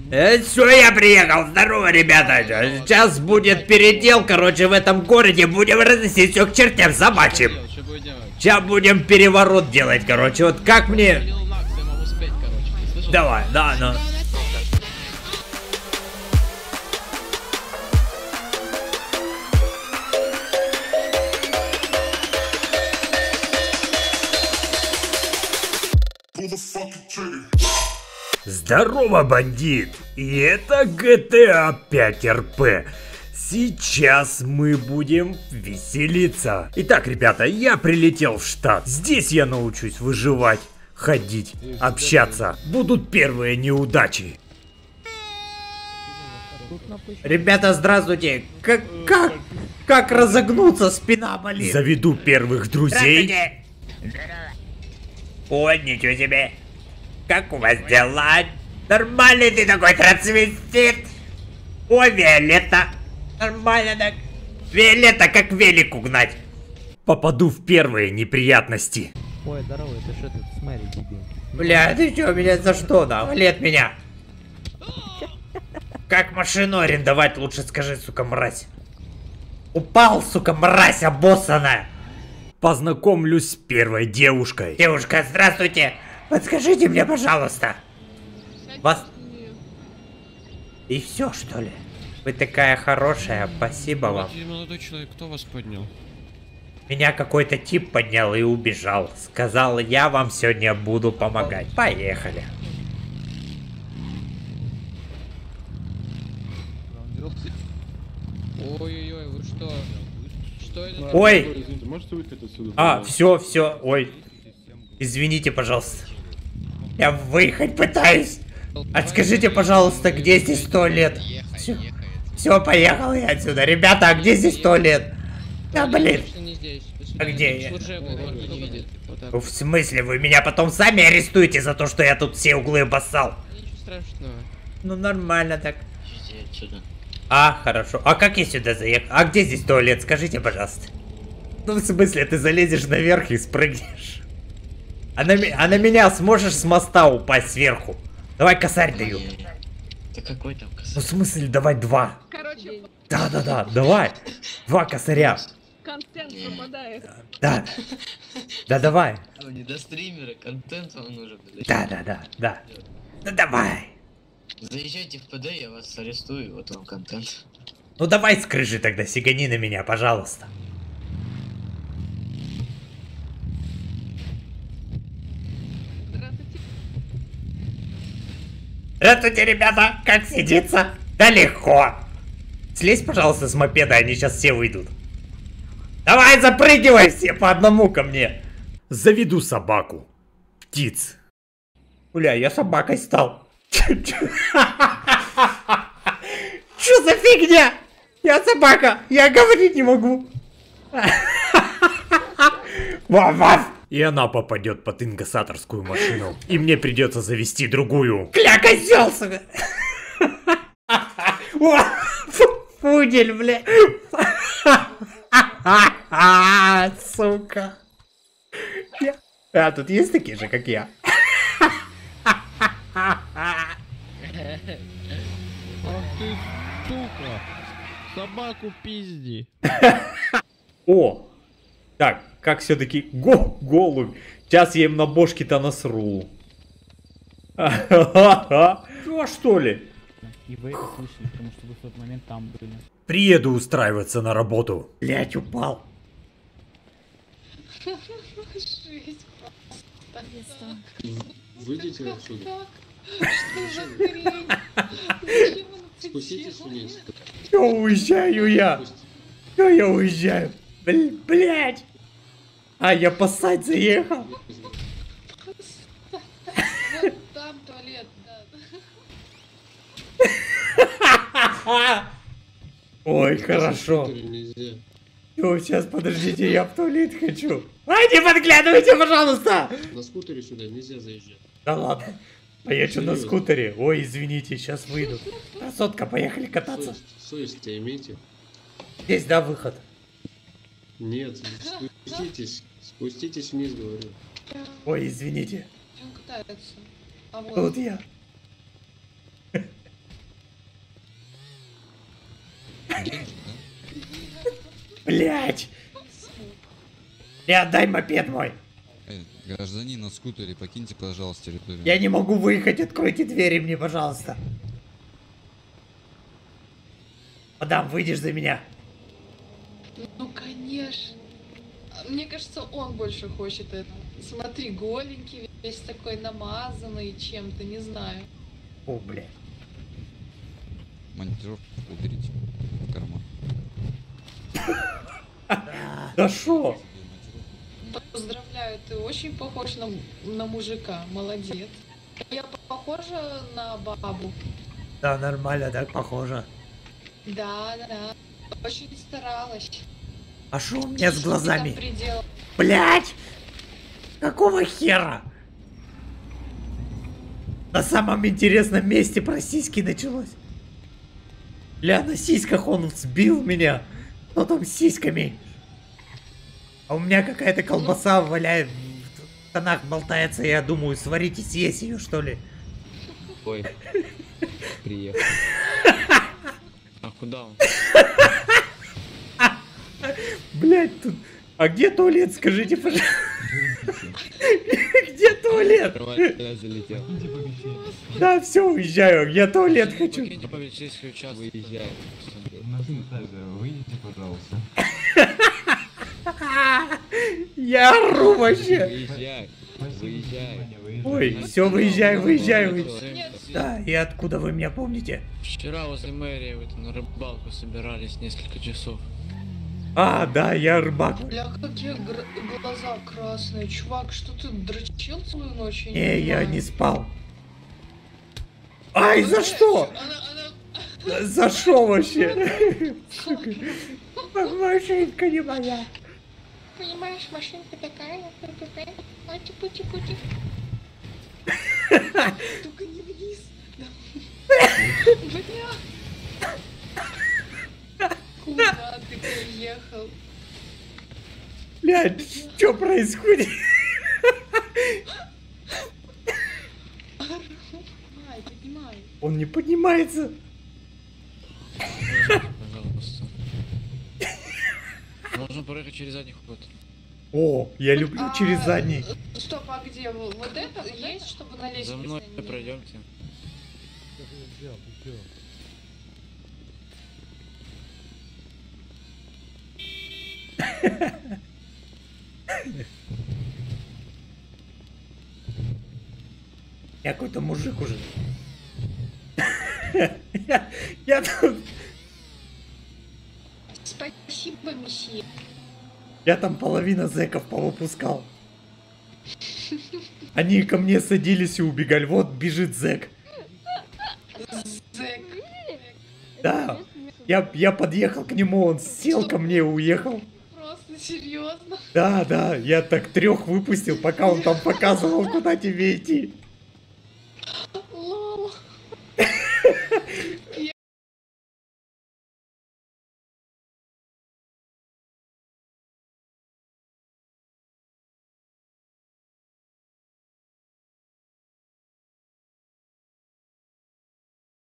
Все, я приехал. Здорово, ребята. Сейчас будет передел, короче, в этом городе. Будем разносить все к чертям собачьим. Сейчас будем переворот делать, короче. Вот как мне... Давай, да, ну... Здорово, бандит! И это GTA 5 RP. Сейчас мы будем веселиться. Итак, ребята, я прилетел в штат. Здесь я научусь выживать, ходить, общаться. Будут первые неудачи. Ребята, здравствуйте. Как разогнуться? Спина болит. Заведу первых друзей. Ой, ничего себе. Как у вас дела? Нормальный ты такой трансвестит. Ой, Виолетта. Нормально так. Виолетта, как велик угнать. Попаду в первые неприятности. Ой, здорово, это что ты, смотри, дебил. Бля, ты чё, меня за что, да? Валет меня. Как машину арендовать, лучше скажи, сука, мразь. Упал, сука, мразь обоссанная. Познакомлюсь с первой девушкой. Девушка, здравствуйте. Подскажите мне, пожалуйста. Вас... И все, что ли? Вы такая хорошая, спасибо вам. Молодой человек, кто вас поднял? Меня какой-то тип поднял и убежал. Сказал, я вам сегодня буду помогать. Поехали. Ой-ой-ой, вы что? Что это? Ой! Можете выйти отсюда? А, все, ой. Извините, пожалуйста. Я выехать пытаюсь. Отскажите, пожалуйста, где здесь туалет? Все, поехал я отсюда. Ребята, а где здесь туалет? Да, блин. А где я? В смысле, вы меня потом сами арестуете за то, что я тут все углы обоссал? Ничего страшного. Ну, нормально так. А, хорошо. А как я сюда заехал? А где здесь туалет? Скажите, пожалуйста. Ну, в смысле, ты залезешь наверх и спрыгнешь. А на меня сможешь с моста упасть сверху? Давай косарь даю. Да какой там косарь? Ну, в смысле, давай два. Короче, Да, давай. Два косаря. контент пропадает. Да. Да, давай. Ну, не до стримера, контент вам нужен. Да. Ну, давай. Заезжайте в ПД, я вас арестую, вот вам контент. Ну, давай с крыши тогда, сигани на меня, пожалуйста. Здравствуйте. Здравствуйте, ребята. Как сидится? Да легко. Слезь, пожалуйста, с мопеда, они сейчас все выйдут. Давай, запрыгивай все по одному ко мне. Заведу собаку. Птиц. Бля, я собакой стал. Чё за фигня? Я собака, я говорить не могу. Вав-вав. И она попадет под инкассаторскую машину. И мне придется завести другую. Кля, козел, сука. Пудель, бля. Сука. А, тут есть такие же, как я. Ах ты, сука! Собаку пизди! О! Так, как все-таки голубь. Сейчас я им на бошки-то насру. Ну, а что ли? И вы это слышали, потому что вы в тот момент там были. Приеду устраиваться на работу. Блять, упал. Выйдите отсюда. Спуститесь вниз. Все, уезжаю я. Все, я уезжаю. Блять. А, я поссать заехал. Там туалет, да. Ой, хорошо. Нельзя. Все, сейчас, подождите, я в туалет хочу. Ай, не подглядывайте, пожалуйста. На скутере сюда нельзя заезжать. Да ладно. А я что на скутере? Ой, извините, сейчас выйду. Красотка, поехали кататься. Совесть имейте. Здесь, да, выход? Нет, спуститесь. Спуститесь вниз, говорю. Ой, извините. Он катается. А вот. Тут я. Денежек, да? Блять! Не отдай мопед мой! Гражданин на скутере, покиньте, пожалуйста, территорию. Я не могу выехать, откройте двери мне, пожалуйста. Мадам, выйдешь за меня? Ну, конечно. Мне кажется, он больше хочет это. Смотри, голенький, весь такой намазанный чем-то, не знаю. О, бля. Монтировку уберите в карман. Да шо? Поздравляю, ты очень похож на мужика, молодец. Я похожа на бабу? Да, нормально, так похоже. Да. Очень старалась. А шо у меня с глазами? Там предел. Блять! Какого хера? На самом интересном месте про сиськи началось. Бля, на сиськах он сбил меня. Кто там с сиськами? А у меня какая-то колбаса валяет, в штанах болтается. Я думаю, сварить и съесть ее, что ли. Ой. Приехал. А куда он? Блять, тут... А где туалет, скажите, пожалуйста? Где туалет? Залетел. Да, все, уезжаю. Я туалет хочу. Покиньте полицейский участок. Выезжай. Выйдите, пожалуйста. Я ору вообще. Выезжай. Выезжай. Ой, все, выезжай. Нет, Да, и откуда вы меня помните? Вчера возле мэрии вы на рыбалку собирались несколько часов. А, да, я рыбак. бля, какие глаза красные. Чувак, что ты дрочил целую ночь? Не, я не спал. Ай, за что? Она... За что вообще? Сука. Машинка не моя. Понимаешь, машинка такая. Пути-пути-пути. Только не вниз. Бля. Куда ты приехал? Блядь, что происходит? Поднимай. Он не поднимается. Пожалуйста. Можно проехать через задний ход. О, я люблю через задний. Стоп, а где? Вот это есть, чтобы на лестнице? За мной пройдемте. Я какой-то мужик уже. Я тут... Спасибо, месье. Я там половина зэков повыпускал. Они ко мне садились и убегали. Вот бежит зэк. Зэк. Да. Я подъехал к нему, он сел ко мне и уехал. Просто серьезно. Да, я так 3 выпустил, пока он там показывал, куда тебе идти.